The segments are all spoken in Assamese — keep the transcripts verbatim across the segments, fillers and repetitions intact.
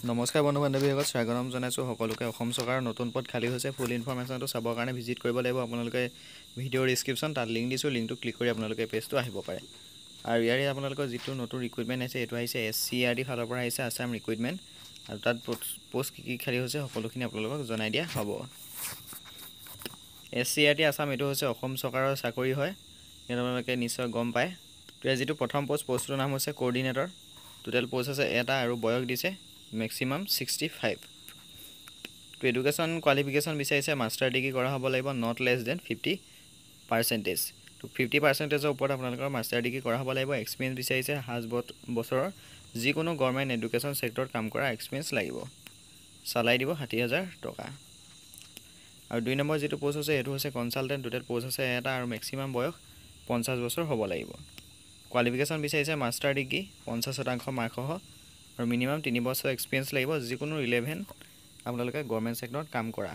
নমস্কাৰ বন্ধু বান্ধৱীসকল, স্বাগতম জনাইছোঁ সকলোকে। অসম চৰকাৰৰ নতুন পদ খালী হৈছে। ফুল ইনফৰমেশ্যনটো চাবৰ কাৰণে ভিজিট কৰিব লাগিব আপোনালোকে ভিডিঅ'ৰ ডিছক্ৰিপশ্যন, তাত লিংক দিছোঁ। লিংকটো ক্লিক কৰি আপোনালোকে পেজটো আহিব পাৰে। আৰু ইয়াৰে আপোনালোকৰ যিটো নতুন ৰিক্ৰুইটমেণ্ট আহিছে, এইটো আহিছে এছ চি আৰ ডি ফালৰ পৰা আহিছে, আছাম ৰিক্ৰুইটমেণ্ট। আৰু তাত পোষ্ট কি কি খালী হৈছে সকলোখিনি আপোনালোকক জনাই দিয়া হ'ব। S C R D Assam এইটো হৈছে অসম চৰকাৰৰ চাকৰি হয়, ইয়াত আপোনালোকে নিশ্চয় গম পায়। তো ইয়াৰ যিটো প্ৰথম পোষ্ট, পোষ্টটোৰ নাম হৈছে কোঅৰ্ডিনেটৰ। টোটেল পোষ্ট আছে এটা আৰু বয়স দিছে মেক্সিমাম ছিক্সটি ফাইভ। তো এডুকেশ্যন কোৱালিফিকেশ্যন বিচাৰিছে মাষ্টাৰ ডিগ্ৰী কৰা হ'ব লাগিব, not less than fifty percentage. তো ফিফটি পাৰ্চেণ্টেজৰ ওপৰত আপোনালোকৰ মাষ্টাৰ ডিগ্ৰী কৰা হ'ব লাগিব। এক্সপিৰিয়েঞ্চ বিচাৰিছে সাত বছৰৰ যিকোনো গভৰ্ণমেণ্ট এডুকেশ্যন ছেক্টৰত কাম কৰা এক্সপিৰিয়েঞ্চ লাগিব। চালাই দিব ষাঠি হাজাৰ টকা। আৰু দুই নম্বৰ যিটো পোষ্ট আছে সেইটো হৈছে কনচালটেণ্ট। টোটেল পোষ্ট আছে এটা আৰু মেক্সিমাম বয়স পঞ্চাছ বছৰ হ'ব লাগিব। কোৱালিফিকেশ্যন বিচাৰিছে মাষ্টাৰ ডিগ্ৰী পঞ্চাছ শতাংশ মাৰ্কসহ আৰু মিনিমাম তিনি বছৰ এক্সপিৰিয়েঞ্চ লাগিব, যিকোনো ৰিলেভেণ্ট আপোনালোকে গভৰ্ণমেণ্ট ছেক্টৰত কাম কৰা।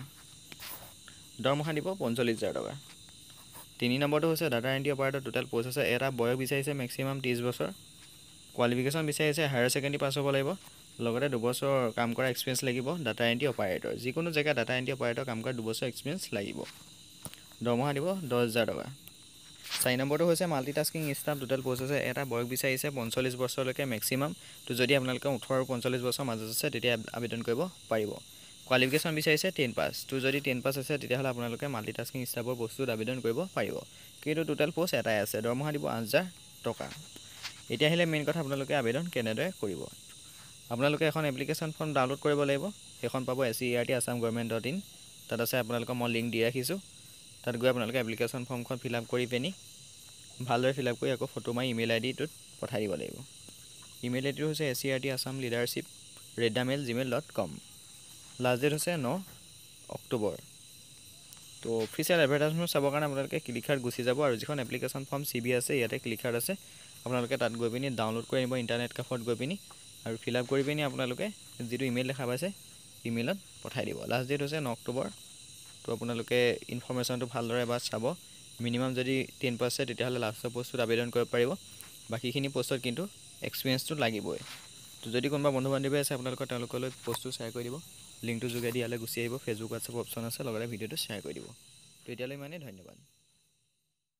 দৰমহা দিব পঞ্চল্লিছ হাজাৰ টকা। তিনি নম্বৰটো হৈছে data entry operator. Total post আছে এটা, বয়স বিচাৰিছে মেক্সিমাম ত্ৰিছ বছৰ। কোৱালিফিকেশ্যন বিচাৰিছে হায়াৰ ছেকেণ্ডেৰী পাছ হ'ব লাগিব, লগতে দুবছৰ কাম কৰা এক্সপিৰিয়েঞ্চ লাগিব। ডাটা এণ্ট্ৰি অপাৰেটৰ, যিকোনো জেগাত ডাটা এণ্ট্ৰি অপাৰেটৰ কাম কৰা দুবছৰ এক্সপিৰিয়েঞ্চ লাগিব। দৰমহা দিব দহ হাজাৰ টকা। চাৰি নম্বৰটো হৈছে মাল্টিটাস্কিং ষ্টাফ। টোটেল পোষ্ট আছে এটা, বয়স বিচাৰিছে পঞ্চল্লিছ বছৰলৈকে মেক্সিমাম। তো যদি আপোনালোকে ওঠৰ আৰু পঞ্চল্লিছ বছৰ মাজত আছে তেতিয়া আবেদন কৰিব পাৰিব। কোৱালিফিকেশ্যন বিচাৰিছে টেন পাছ। তো যদি টেন পাছ আছে তেতিয়াহ'লে আপোনালোকে মাল্টিটাস্কিং ষ্টাফৰ বস্তুত আবেদন কৰিব পাৰিব। কিন্তু টোটেল পোষ্ট এটাই আছে। দৰমহা দিব আঠ হাজাৰ টকা। এতিয়া আহিলে মেইন কথা, আপোনালোকে আবেদন কেনেদৰে কৰিব। আপোনালোকে এখন এপ্লিকেশ্যন ফৰ্ম ডাউনলোড কৰিব লাগিব। সেইখন পাব S C R T Assam government dot in. তাত আছে আপোনালোকৰ মই লিংক দি ৰাখিছোঁ। তাত গৈ আপোনালোকে এপ্লিকেশ্যন ফৰ্মখন ফিল আপ কৰি পিনি ভালদৰে ফিল আপ কৰি আকৌ ফটো মাৰি ইমেইল আই ডিটোত পঠাই দিব লাগিব। ইমেইল আই ডিটো হৈছে S C R T Assam leadership rate the mail gmail dot com. Last date হৈছে ন অক্টোবৰ। তো অফিচিয়েল এডভাৰটাইজমেণ্ট চাবৰ কাৰণে আপোনালোকে ক্লিকাৰ্ট গুচি যাব আৰু যিখন এপ্লিকেশ্যন ফৰ্ম চি বি আছে ইয়াতে ক্লিকাৰ্ট আছে। আপোনালোকে তাত গৈ পিনি ডাউনলোড কৰি আনিব ইণ্টাৰনেট কাফত গৈ পিনি আৰু ফিল আপ কৰি পিনি আপোনালোকে যিটো ইমেইল দেখা পাইছে ইমেইলত পঠাই দিব। লাষ্ট ডেট হৈছে ন অক্টোবৰ। তো আপোনালোকে ইনফৰ্মেশ্যনটো ভালদৰে এবাৰ চাব। মিনিমাম যদি টেন পাছ আছে তেতিয়াহ'লে লাষ্টৰ পোষ্টটোত আবেদন কৰিব পাৰিব। বাকীখিনি পোষ্টত কিন্তু এক্সপিৰিয়েঞ্চটো লাগিবই। তো যদি কোনোবা বন্ধু বান্ধৱী আছে আপোনালোকৰ তেওঁলোকলৈ পোষ্টটো শ্বেয়াৰ কৰি দিব। লিংকটোৰ যোগেদি ইয়ালৈ গুচি আহিব। ফেচবুক হোৱাটছআপ অপশ্যন আছে, লগতে ভিডিঅ'টো শ্বেয়াৰ কৰি দিব। তো এতিয়ালৈ ইমানেই, ধন্যবাদ।